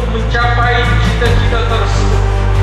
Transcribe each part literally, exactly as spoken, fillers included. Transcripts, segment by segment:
mencapai cita-cita tersebut.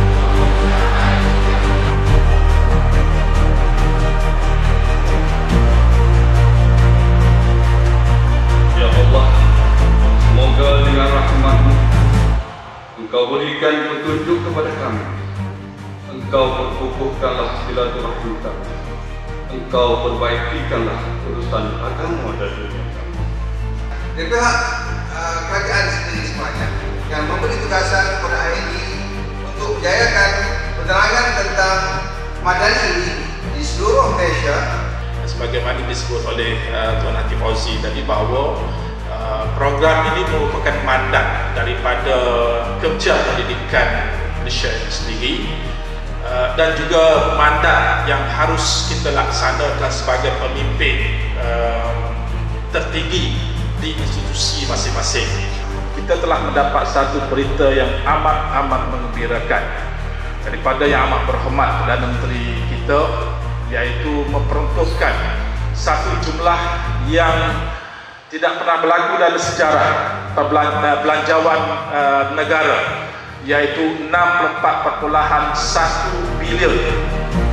Ya Allah, semoga dengan rahmat-Mu Engkau berikan petunjuk kepada kami. Engkau perkukuhkanlah silaturahmi kami. Engkau perbaikikanlah urusan agama dan dunia kami. Dari pihak uh, kerajaan sendiri semuanya yang memberi tugasan kepada A M I untuk menjayakan penerangan tentang madani ini di seluruh Malaysia. Sebagaimana disebut oleh uh, Tuan Hakim Fauzi tadi bahawa uh, program ini merupakan mandat daripada kerja pendidikan Malaysia sendiri uh, dan juga mandat yang harus kita laksanakan sebagai pemimpin uh, tertinggi di institusi masing-masing. Kita telah mendapat satu berita yang amat-amat menggembirakan daripada Yang Amat Berhormat Perdana Menteri kita, iaitu memperuntukkan satu jumlah yang tidak pernah berlaku dalam sejarah belanjawan uh, negara, iaitu enam puluh empat perpuluhan satu bilion.